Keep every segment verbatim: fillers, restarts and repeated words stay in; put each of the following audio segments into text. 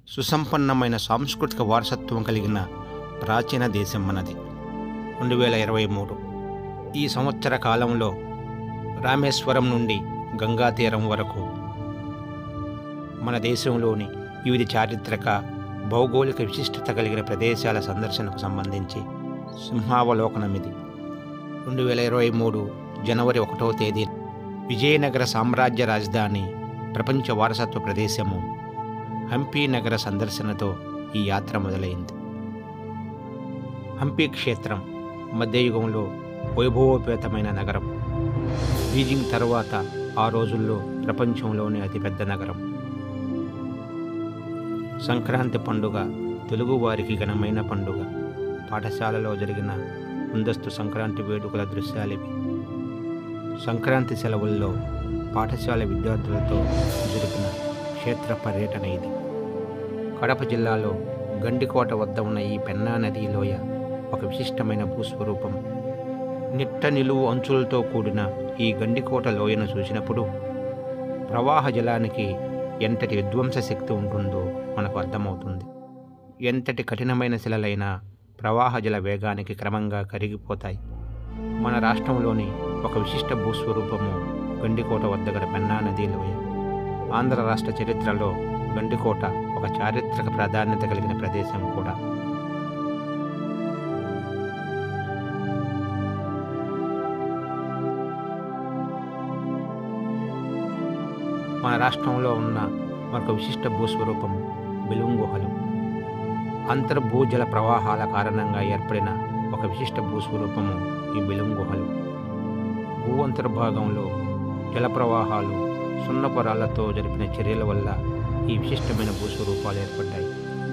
సుసంపన్నమైన సాంస్కృతిక వారసత్వం కలిగిన ప్రాచీన దేశం మనది. రెండు వేల ఇరవై మూడు ఈ సంవత్సర కాలంలో రామేశ్వరం నుండి గంగా తీరం వరకు మన దేశంలోని వివిధ చారిత్రక భౌగోళిక విశిష్టత కలిగిన ప్రదేశాల సందర్శనకు సంబంధించి సింహావలోకనం ఇది. రెండు వేల ఇరవై మూడు జనవరి ఒకటవ తేదీ విజయనగర సామ్రాజ్య రాజధాని ప్రపంచ వారసత్వ ప్రదేశము హంపి నగర సందర్శనతో ఈ యాత్ర మొదలైంది. హంపి క్షేత్రం మధ్యయుగంలో వైభవోపేతమైన నగరం. బీజింగ్ తర్వాత ఆ రోజుల్లో ప్రపంచంలోని అతిపెద్ద నగరం. సంక్రాంతి పండుగ తెలుగువారికి ఘనమైన పండుగ. పాఠశాలలో జరిగిన ముందస్తు సంక్రాంతి వేడుకల దృశ్యాలివి. సంక్రాంతి సెలవుల్లో పాఠశాల విద్యార్థులతో జరిపిన క్షేత్ర పర్యటన ఇది. కడప జిల్లాలో గండికోట వద్ద ఉన్న ఈ పెన్నా నదీ లోయ ఒక విశిష్టమైన భూస్వరూపం. నిట్ట నిలువు అంచులతో కూడిన ఈ గండికోట లోయను చూసినప్పుడు ప్రవాహ జలానికి ఎంతటి విధ్వంస శక్తి ఉంటుందో మనకు అర్థమవుతుంది. ఎంతటి కఠినమైన శిలలైనా ప్రవాహ జల వేగానికి క్రమంగా కరిగిపోతాయి. మన రాష్ట్రంలోని ఒక విశిష్ట భూస్వరూపము గండికోట వద్ద గల పెన్నా నదీ లోయ. ఆంధ్ర రాష్ట్ర చరిత్రలో గండికోట ఒక చారిత్రక ప్రాధాన్యత కలిగిన ప్రదేశం కూడా. మన రాష్ట్రంలో ఉన్న మరొక విశిష్ట భూస్వరూపము బెలూమ్ గుహలు. అంతర్భూజల ప్రవాహాల కారణంగా ఏర్పడిన ఒక విశిష్ట భూస్వరూపము ఈ బెలూమ్ గుహలు. భూ అంతర్భాగంలో జల ప్రవాహాలు సున్నపరాలతో జరిపిన చర్యల వల్ల ఈ విశిష్టమైన భూస్వరూపాలు ఏర్పడ్డాయి.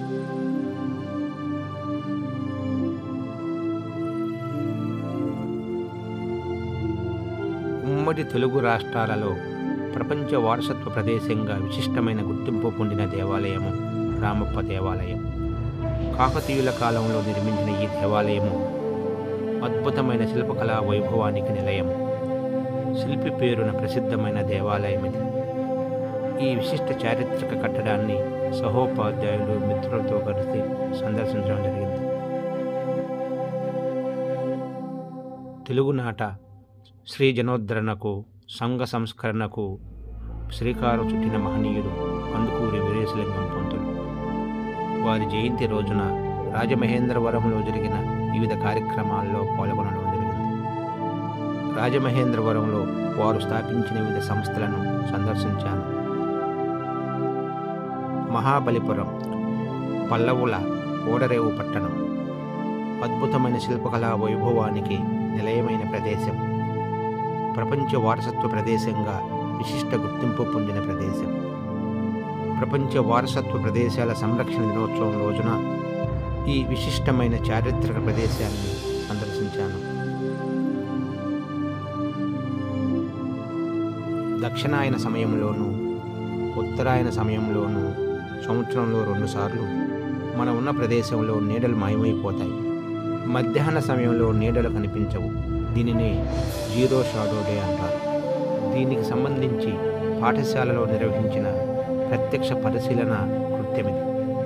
ఉమ్మడి తెలుగు రాష్ట్రాలలో ప్రపంచ వారసత్వ ప్రదేశంగా విశిష్టమైన గుర్తింపు పొందిన దేవాలయము రామప్ప దేవాలయం. కాకతీయుల కాలంలో నిర్మించిన ఈ దేవాలయము అద్భుతమైన శిల్పకళా వైభవానికి నిలయం. శిల్పి పేరున ప్రసిద్ధమైన దేవాలయం ఇది. ఈ విశిష్ట చారిత్రక కట్టడాన్ని సహోపాధ్యాయులు మిత్రులతో కలిసి సందర్శించడం జరిగింది. తెలుగునాట శ్రీ జనోద్ధరణకు సంఘ సంస్కరణకు శ్రీకారం చుట్టిన మహనీయుడు కందుకూరి వీరేశలింగం పంతులు. వారి జయంతి రోజున రాజమహేంద్రవరంలో జరిగిన వివిధ కార్యక్రమాల్లో పాల్గొనడం జరిగింది. రాజమహేంద్రవరంలో వారు స్థాపించిన వివిధ సంస్థలను సందర్శించాను. మహాబలిపురం పల్లవుల ఓడరేవు పట్టణం అద్భుతమైన శిల్పకళా వైభవానికి నిలయమైన ప్రదేశం. ప్రపంచ వారసత్వ ప్రదేశంగా విశిష్ట గుర్తింపు పొందిన ప్రదేశం. ప్రపంచ వారసత్వ ప్రదేశాల సంరక్షణ దినోత్సవం రోజున ఈ విశిష్టమైన చారిత్రక ప్రదేశాన్ని సందర్శించాను. దక్షిణాయన సమయంలోనూ ఉత్తరాయణ సమయంలోనూ సంవత్సరంలో రెండుసార్లు మనం ఉన్న ప్రదేశంలో నీడలు మాయమైపోతాయి. మధ్యాహ్న సమయంలో నీడలు కనిపించవు. దీనిని జీరో షాడో డే అంటారు. దీనికి సంబంధించి పాఠశాలలో నిర్వహించిన ప్రత్యక్ష పరిశీలన కృత్యమిది.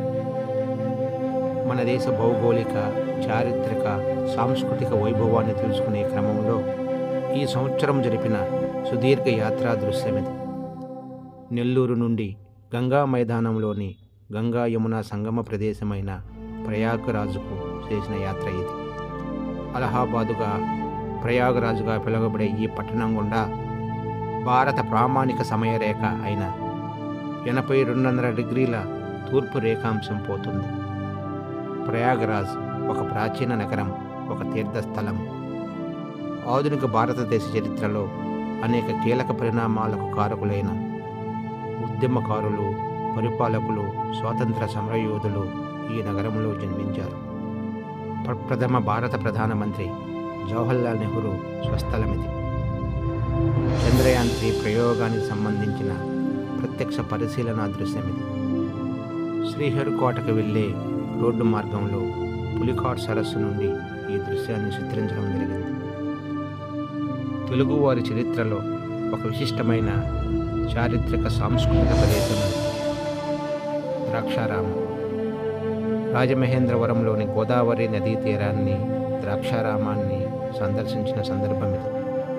మన దేశ భౌగోళిక, చారిత్రక, సాంస్కృతిక వైభవాన్ని తెలుసుకునే క్రమంలో ఈ సంవత్సరం జరిపిన సుదీర్ఘ యాత్రా దృశ్యమిది. నెల్లూరు నుండి గంగా మైదానంలోని గంగా యమున సంగమ ప్రదేశమైన ప్రయాగరాజుకు చేసిన యాత్ర ఇది. అలహాబాదుగా ప్రయాగరాజుగా పిలువబడే ఈ పట్టణం గుండా భారత ప్రామాణిక సమయరేఖ అయిన ఎనభై రెండున్నర డిగ్రీల తూర్పు రేఖాంశం పోతుంది. ప్రయాగరాజ్ ఒక ప్రాచీన నగరం, ఒక తీర్థస్థలం. ఆధునిక భారతదేశ చరిత్రలో అనేక కీలక పరిణామాలకు కారకులైన ఉద్యమకారులు, పరిపాలకులు, స్వాతంత్ర సమరయోధులు ఈ నగరంలో జన్మించారు. ప్రథమ భారత ప్రధానమంత్రి జవహర్లాల్ నెహ్రూ స్వస్థలమిది. చంద్రయాన్ త్రీ ప్రయోగానికి సంబంధించిన ప్రత్యక్ష పరిశీలనా దృశ్యమిది. శ్రీహరికోటకు వెళ్ళే రోడ్డు మార్గంలో పులికాట్ సరస్సు నుండి ఈ దృశ్యాన్ని చిత్రించడం జరిగింది. తెలుగువారి చరిత్రలో ఒక విశిష్టమైన చారిత్రక సాంస్కృతిక ప్రదేశం. ద్రాక్షారామం. రాజమహేంద్రవరంలోని గోదావరి నదీ తీరాన్ని, ద్రాక్షారామాన్ని సందర్శించిన సందర్భం ఇది.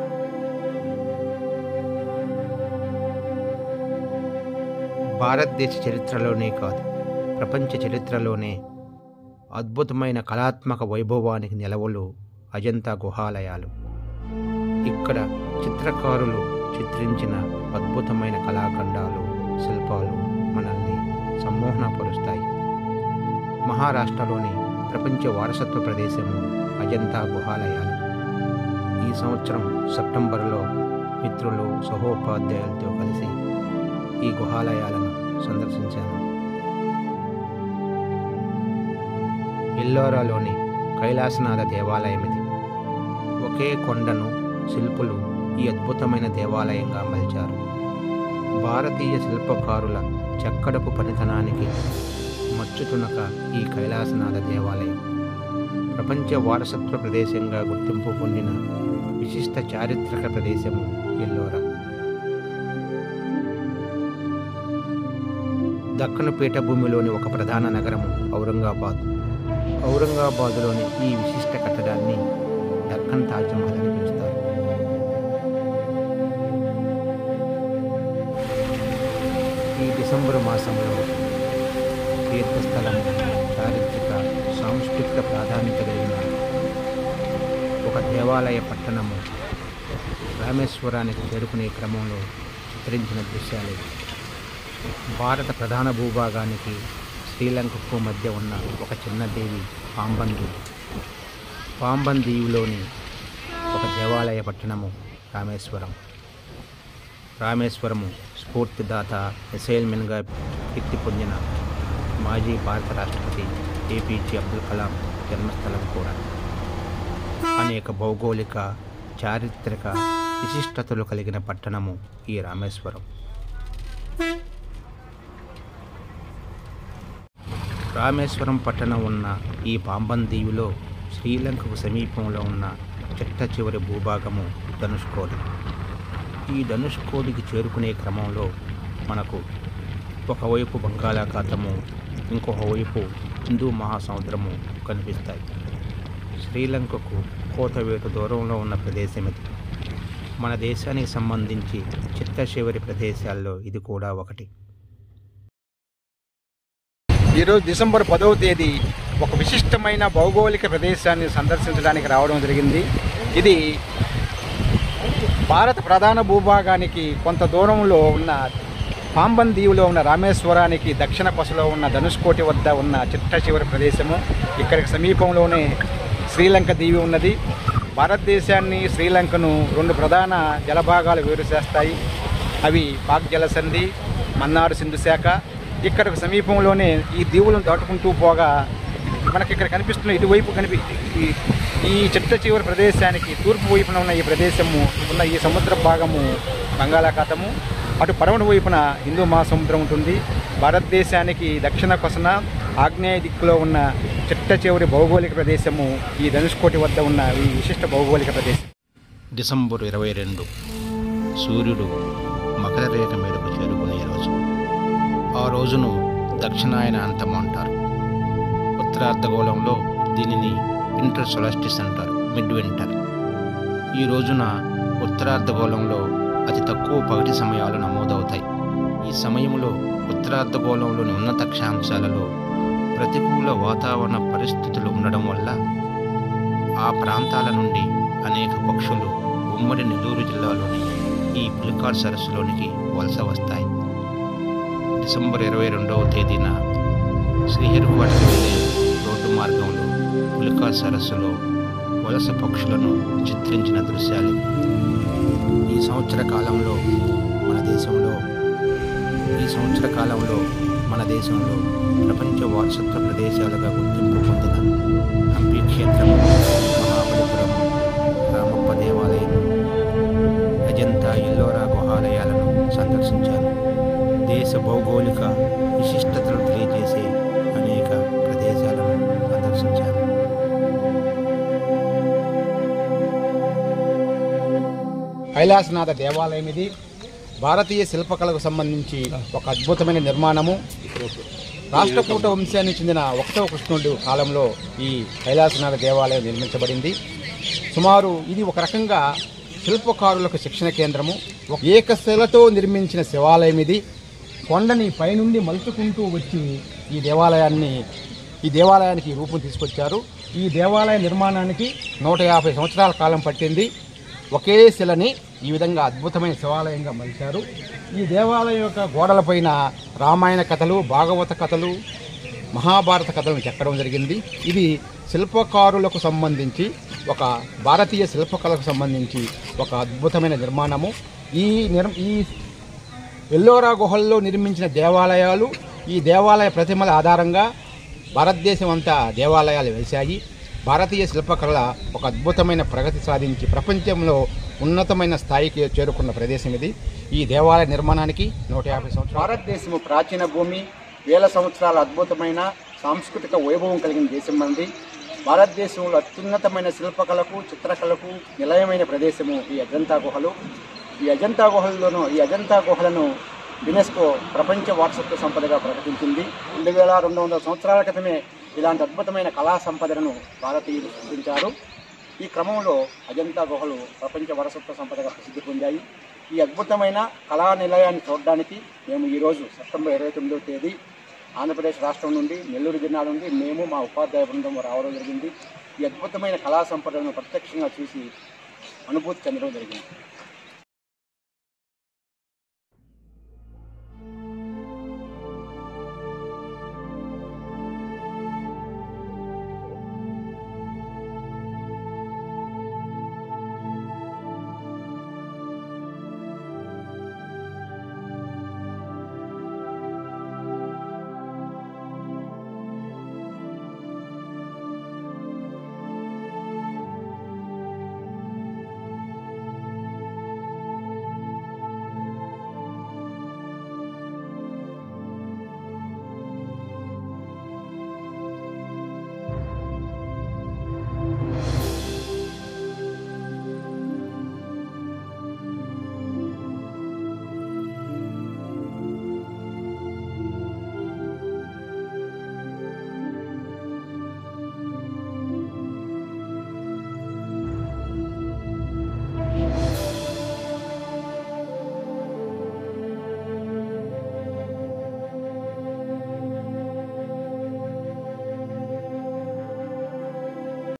భారతదేశ చరిత్రలోనే కాదు, ప్రపంచ చరిత్రలోనే అద్భుతమైన కళాత్మక వైభవానికి నిలవలు అజంతా గుహాలయాలు. ఇక్కడ చిత్రకారులు చిత్రించిన అద్భుతమైన కళాఖండాలు, శిల్పాలు మనల్ని సమ్మోహనపరుస్తాయి. మహారాష్ట్రలోని ప్రపంచ వారసత్వ ప్రదేశము అజంతా గుహాలయాలు. ఈ సంవత్సరం సెప్టెంబర్లో మిత్రులు, సహోపాధ్యాయులతో కలిసి ఈ గుహాలయాలను సందర్శించాను. ఎల్లోరాలోని కైలాసనాథ దేవాలయం ఇది. ఒకే కొండను శిల్పులు ఈ అద్భుతమైన దేవాలయంగా మలిచారు. భారతీయ శిల్పకారుల చెక్కడపు పనితనానికి మచ్చుతునక ఈ కైలాసనాథ దేవాలయం ప్రపంచ వారసత్వ ప్రదేశంగా గుర్తింపు పొందిన విశిష్ట చారిత్రక ప్రదేశము ఎల్లోరా. దక్కను పీఠభూమిలోని ఒక ప్రధాన నగరము ఔరంగాబాద్. ఔరంగాబాదులోని ఈ విశిష్ట కట్టడాన్ని దక్కన్ తాజ్మహల్ అని పిలుస్తారు. ఈ డిసెంబర్ మాసంలో తీర్థస్థలం, చారిత్రక, సాంస్కృతిక ప్రాధాన్యత కలిగిన ఒక దేవాలయ పట్టణము రామేశ్వరానికి చేరుకునే క్రమంలో చిత్రించిన దృశ్యాలు. భారత ప్రధాన భూభాగానికి శ్రీలంకకు మధ్య ఉన్న ఒక చిన్న దీవి పాంబన్ దీవి. పాంబన్ దీవిలోని ఒక దేవాలయ పట్టణము రామేశ్వరం. రామేశ్వరము స్ఫూర్తిదాత, మిసైల్మెన్గా కీర్తి పొందిన మాజీ భారత రాష్ట్రపతి ఏపీజే అబ్దుల్ కలాం జన్మస్థలం కూడా. అనేక భౌగోళిక, చారిత్రక విశిష్టతలు కలిగిన పట్టణము ఈ రామేశ్వరం. రామేశ్వరం పట్టణం ఉన్న ఈ పాంబన్ దీవిలో శ్రీలంకకు సమీపంలో ఉన్న చిట్ట చివరి భూభాగము ధనుష్కోడి. ఈ ధనుష్కోడికి చేరుకునే క్రమంలో మనకు ఒకవైపు బంగాళాఖాతము, ఇంకొక వైపు హిందూ మహాసముద్రము కనిపిస్తాయి. శ్రీలంకకు కోతవేటు దూరంలో ఉన్న ప్రదేశం ఇది. మన దేశానికి సంబంధించి చిట్ట చివరి ప్రదేశాల్లో ఇది కూడా ఒకటి. ఈరోజు డిసెంబర్ పదవ తేదీ ఒక విశిష్టమైన భౌగోళిక ప్రదేశాన్ని సందర్శించడానికి రావడం జరిగింది. ఇది భారత ప్రధాన భూభాగానికి కొంత దూరంలో ఉన్న పాంబన్ దీవిలో ఉన్న రామేశ్వరానికి దక్షిణ కొసలో ఉన్న ధనుష్కోటి వద్ద ఉన్న చిట్ట చివరి ప్రదేశము. ఇక్కడికి సమీపంలోనే శ్రీలంక దీవి ఉన్నది. భారతదేశాన్ని, శ్రీలంకను రెండు ప్రధాన జలభాగాలు వేరు చేస్తాయి. అవి పాక్ జలసంధి, మన్నార్ సింధు శాఖ. ఇక్కడకు సమీపంలోనే ఈ దీవులను దాటుకుంటూ పోగా మనకి ఇక్కడ కనిపిస్తున్న ఇటువైపు కనిపి ఈ చిట్ట చివరి ప్రదేశానికి తూర్పు వైపున ఉన్న ఈ ప్రదేశము ఉన్న ఈ సముద్ర భాగము బంగాళాఖాతము, అటు పడమటి వైపున హిందూ మహాసముద్రం ఉంటుంది. భారతదేశానికి దక్షిణ కొసన ఆగ్నేయ దిక్కులో ఉన్న చిట్ట చివరి భౌగోళిక ప్రదేశము ఈ ధనుష్కోటి వద్ద ఉన్న ఈ విశిష్ట భౌగోళిక ప్రదేశం. డిసెంబర్ ఇరవై రెండు సూర్యుడు మకర రేఖ మీదకు చేరుకునే రోజు. ఆ రోజును దక్షిణాయన అంతం అంటారు. ఉత్తరార్ధగోళంలో దీనిని వింటర్ సొలస్టిస్ అంటారు, మిడ్ వింటర్. ఈ రోజున ఉత్తరార్ధగోళంలో అతి తక్కువ పగటి సమయాలు నమోదవుతాయి. ఈ సమయంలో ఉత్తరార్ధగోళంలోని ఉన్నత అక్షాంశాలలో ప్రతికూల వాతావరణ పరిస్థితులు ఉండడం వల్ల ఆ ప్రాంతాల నుండి అనేక పక్షులు ఉమ్మడి నెల్లూరు జిల్లాలోని ఈ పులికాట్ సరస్సులోనికి వలస వస్తాయి. డిసెంబర్ ఇరవై రెండవ తేదీన శ్రీహరికోటకు వెళ్ళే రోడ్డు మార్గంలో పులికాట్ సరస్సులో వలస పక్షులను చిత్రించిన దృశ్యాలు. ఈ సంవత్సర కాలంలో మన దేశంలో ఈ సంవత్సర కాలంలో మన దేశంలో ప్రపంచ వారసత్వ ప్రదేశాలుగా గుర్తింపు పొందిన హంపి క్షేత్రము, మహాబలిపురం, రామప్ప దేవాలయం, అజంతా, ఎల్లోరా గుహాలయాలను సందర్శించాను. దేశ భౌగోళిక విశిష్టతలు తెలియజేసే అనేక ప్రదేశాలను సందర్శించాను. కైలాసనాథ దేవాలయం ఇది భారతీయ శిల్పకళకు సంబంధించి ఒక అద్భుతమైన నిర్మాణము. రాష్ట్రకూట వంశానికి చెందిన ఒకటవ కృష్ణుడు కాలంలో ఈ కైలాసనాథ దేవాలయం నిర్మించబడింది. సుమారు ఇది ఒక రకంగా శిల్పకారులకు శిక్షణ కేంద్రము. ఏకశిలతో నిర్మించిన శివాలయం ఇది. కొండని పైనుండి మలుచుకుంటూ వచ్చి ఈ దేవాలయాన్ని ఈ దేవాలయానికి రూపం తీసుకొచ్చారు. ఈ దేవాలయ నిర్మాణానికి నూట యాభై సంవత్సరాల కాలం పట్టింది. ఒకే శిలని ఈ విధంగా అద్భుతమైన శివాలయంగా మలిచారు. ఈ దేవాలయం యొక్క గోడలపైన రామాయణ కథలు, భాగవత కథలు, మహాభారత కథలను చెక్కడం జరిగింది. ఇది శిల్పకారులకు సంబంధించి ఒక భారతీయ శిల్పకళకు సంబంధించి ఒక అద్భుతమైన నిర్మాణము. ఈ నిర్ ఈ ఎల్లోరా గుహల్లో నిర్మించిన దేవాలయాలు, ఈ దేవాలయ ప్రతిమల ఆధారంగా భారతదేశం అంతా దేవాలయాలు వెలిశాయి. భారతీయ శిల్పకళ ఒక అద్భుతమైన ప్రగతి సాధించి ప్రపంచంలో ఉన్నతమైన స్థాయికి చేరుకున్న ప్రదేశం ఇది. ఈ దేవాలయ నిర్మాణానికి నూట యాభై సంవత్సరాలు. భారతదేశము ప్రాచీన భూమి, వేల సంవత్సరాల అద్భుతమైన సాంస్కృతిక వైభవం కలిగిన దేశం మంది. భారతదేశంలో అత్యున్నతమైన శిల్పకళకు, చిత్రకళకు నిలయమైన ప్రదేశము ఈ అజంతా గుహలు. ఈ అజంతా గుహల్లోనూ ఈ అజంతా గుహలను యునెస్కో ప్రపంచ వారసత్వ సంపదగా ప్రకటించింది. రెండు వేల రెండు వందల సంవత్సరాల క్రితమే ఇలాంటి అద్భుతమైన కళా సంపదను భారతీయులు సృష్టించారు. ఈ క్రమంలో అజంతా గుహలు ప్రపంచ వారసత్వ సంపదగా ప్రసిద్ధి పొందాయి. ఈ అద్భుతమైన కళా నిలయాన్ని చూడడానికి మేము ఈరోజు సెప్టెంబర్ ఇరవై తొమ్మిదవ తేదీ ఆంధ్రప్రదేశ్ రాష్ట్రం నుండి, నెల్లూరు జిల్లా నుండి మేము మా ఉపాధ్యాయ బృందం రావడం జరిగింది. ఈ అద్భుతమైన కళా సంపదను ప్రత్యక్షంగా చూసి అనుభూతి చెందడం జరిగింది.